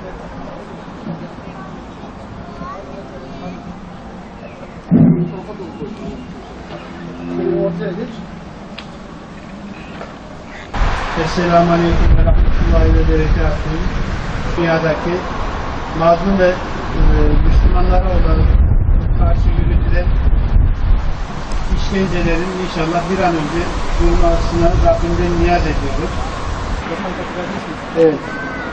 Esselamu Aleyküm ve Rahmetullahi ve Berekatuhu. Dünyadaki mazlum ve Müslümanlara olan karşı yürütülen işkencelerin inşallah bir an önce durmasına Rabbimden niyaz ediyoruz. Evet.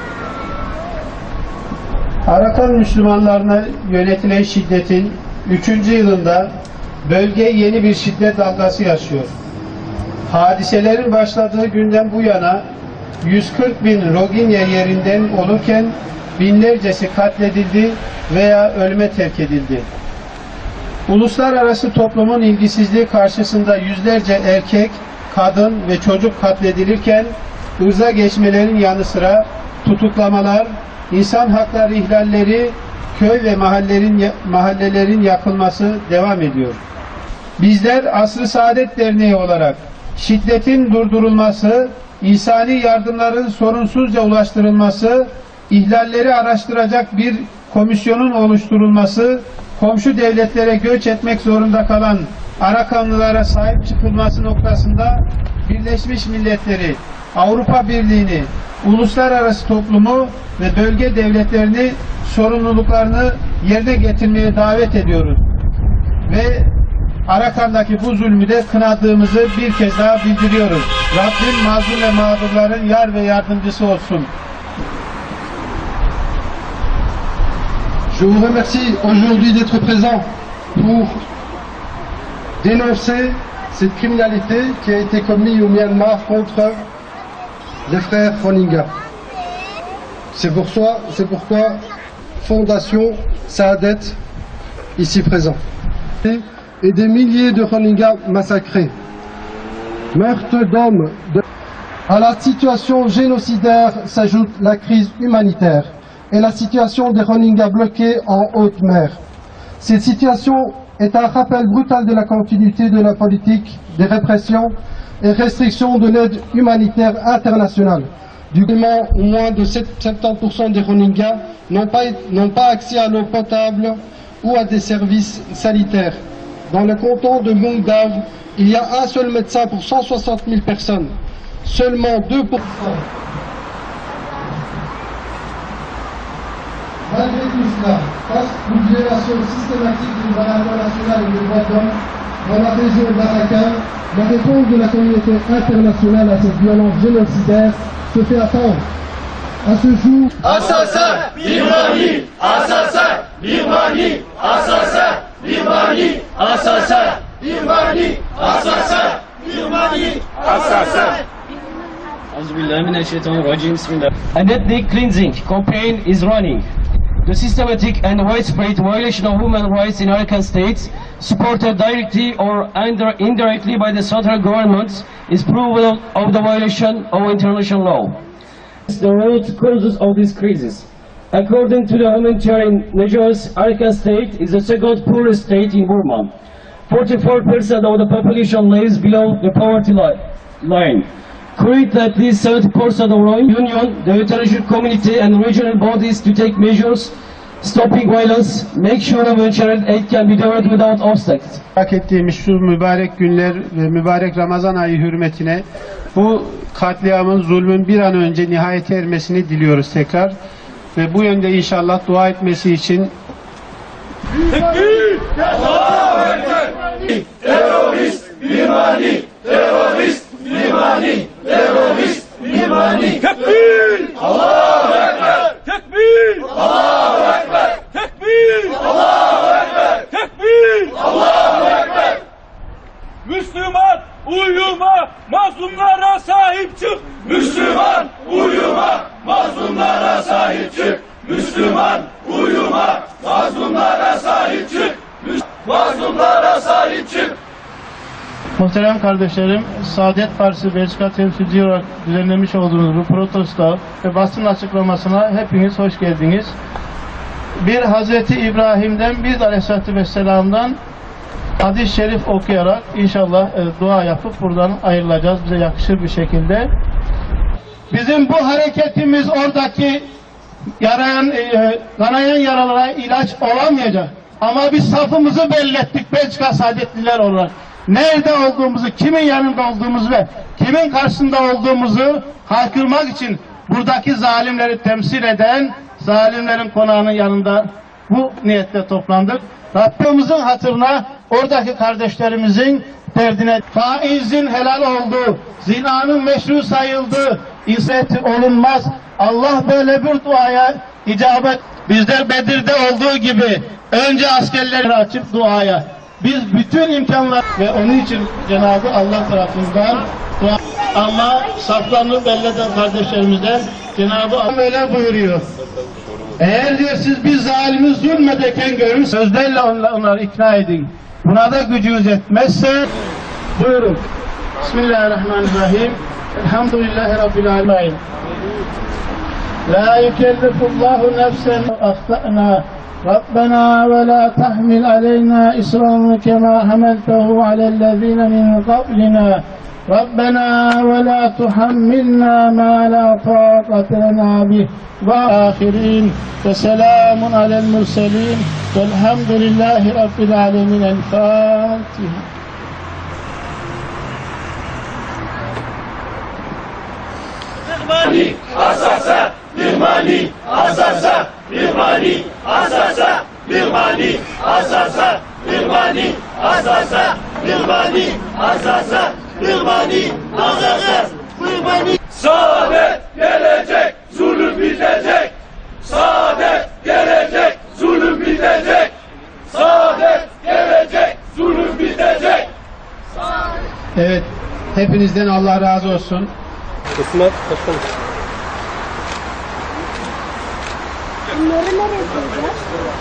Arakan Müslümanlarına yönetilen şiddetin 3. yılında bölge yeni bir şiddet dalgası yaşıyor. Hadiselerin başladığı günden bu yana 140 bin Rohingya yerinden olurken binlercesi katledildi veya ölüme terk edildi. Uluslararası toplumun ilgisizliği karşısında yüzlerce erkek, kadın ve çocuk katledilirken ırza geçmelerin yanı sıra tutuklamalar, insan hakları ihlalleri, köy ve mahallelerin yakılması devam ediyor. Bizler Asr-ı Saadet Derneği olarak şiddetin durdurulması, insani yardımların sorunsuzca ulaştırılması, ihlalleri araştıracak bir komisyonun oluşturulması, komşu devletlere göç etmek zorunda kalan Arakanlılara sahip çıkılması noktasında Birleşmiş Milletleri, Avrupa Birliği'ni, uluslararası toplumu ve bölge devletlerini sorumluluklarını yerine getirmeye davet ediyoruz. Ve Arakan'daki bu zulmü de kınadığımızı bir kez daha bildiriyoruz. Rabbim mazlum ve mağdurların yar ve yardımcısı olsun. Je vous remercie aujourd'hui d'être présent pour dénoncer cette criminalité qui a été commise au Myanmar contre les frères Rohingya. C'est pourquoi Fondation Saadet, ici présent. Et des milliers de Rohingyas massacrés. Meurtres d'hommes. À la situation génocidaire s'ajoute la crise humanitaire et la situation des Rohingyas bloqués en haute mer. Cette situation est un rappel brutal de la continuité de la politique de répression et restriction de l'aide humanitaire internationale. Du moment où moins de 70% des Rohingyas n'ont pas accès à l'eau potable ou à des services sanitaires. Dans le canton de Muang Dav, il y a un seul médecin pour 160 000 personnes. Seulement 2%. Malgré tout cela, face aux violations systématiques du droit international et des droits de l'homme dans la région d'Arakan, la réponse de la communauté internationale à cette violence génocidaire se fait attendre. À ce jour, Assassin Birmanie, assassin Birmanie, assassin Birmanie, assassin Birmanie, assassin Birmanie, assassin. An ethnic cleansing campaign is running. The systematic and widespread violation of human rights in Arakan State, supported directly or indirectly by the central government, is proof of the violation of international law. The root causes of this crisis. According to the humanitarian measures, Arakan State is the second poorest state in Burma. 44% of the population lives below the poverty line. Currently, at least 70% of Rohingya Union, the international community and regional bodies to take measures stopping violence, make sure humanitarian aid can be delivered without obstacles. Hak ettiğimiz şu mübarek günler ve mübarek Ramazan ayı hürmetine bu katliamın, zulmün bir an önce nihayete ermesini diliyoruz tekrar. Ve bu yönde inşallah dua etmesi için Terörist Birmani, terörist Birmani, terörist Birmani. Tekbir! Allahu Ekber! Tekbir! Allahu Ekber! Tekbir! Allahu Ekber! Tekbir! Allahu Ekber! Müslüman uyuma, mazlumlara sahip çık. Müslüman uyuma, mazlumlara sahip çık. Müslüman uyuma, mazlumlara sahip çık. Mazlumlara sahip çık. Muhterem kardeşlerim, Saadet Partisi Belçika temsilci olarak düzenlemiş olduğunuz bu protesto ve basın açıklamasına hepiniz hoş geldiniz. Bir Hazreti İbrahim'den, bir de Aleyhisselatü Vesselam'dan hadis-i şerif okuyarak inşallah dua yapıp buradan ayrılacağız bize yakışır bir şekilde. Bizim bu hareketimiz oradaki kanayan yaralara ilaç olamayacak. Ama biz safımızı belli ettik Belçika Saadetliler olarak. Nerede olduğumuzu, kimin yanında olduğumuzu ve kimin karşısında olduğumuzu haykırmak için buradaki zalimleri temsil eden zalimlerin konağının yanında bu niyetle toplandık. Rabbimizin hatırına oradaki kardeşlerimizin derdine, faizin helal olduğu, zinanın meşru sayıldığı, izzeti olunmaz. Allah böyle bir duaya icabet. Bizler Bedir'de olduğu gibi önce askerleri açıp duaya. Biz bütün imkanlar ve onun için Cenab-ı Allah tarafından dua, ama saflarını belli eden kardeşlerimizden Cenab-ı Allah böyle buyuruyor. Eğer diyor siz bir zalimi zulmederken görün, sözlerle onları ikna edin. Buna da gücünüz yetmezse buyurun. Bismillahirrahmanirrahim. Elhamdülillahi Rabbil alemin. La yükellifullahu nefsen ahtana. Rabbena ve la tahmil aleyna isran kema hameltehu alellezine min qablina. ربنا ولا تحملنا ما لا طاقة لنا به وآخرين وسلام على المرسلين والحمد لله رب العالمين. الفاتحة. Birmani asasa, Birmani asasa, Birmani asasa, Birmani asasa, Birmani asasa, Birmani asasa, Birmani asasa, Birmani. Saadet gelecek, zulüm bitecek. Saadet gelecek, zulüm bitecek. Saadet gelecek, zulüm bitecek. Evet, hepinizden Allah razı olsun. Bunları nereye koyacağız?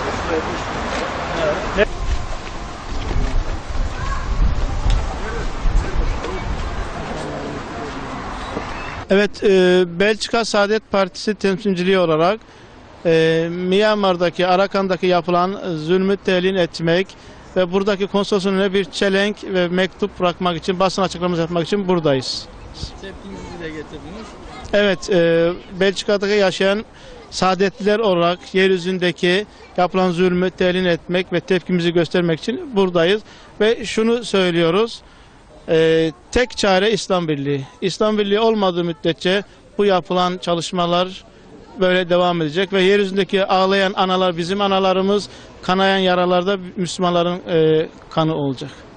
Evet, Belçika Saadet Partisi temsilciliği olarak Myanmar'daki, Arakan'daki yapılan zulmü telin etmek ve buradaki konsoloslığına bir çelenk ve mektup bırakmak için, basın açıklaması yapmak için buradayız. Tepkinizi dile getirdiniz. Evet, Belçika'daki yaşayan saadetliler olarak yeryüzündeki yapılan zulmü telin etmek ve tepkimizi göstermek için buradayız. Ve şunu söylüyoruz, tek çare İslam Birliği. İslam Birliği olmadığı müddetçe bu yapılan çalışmalar böyle devam edecek ve yeryüzündeki ağlayan analar bizim analarımız, kanayan yaralarda Müslümanların kanı olacak.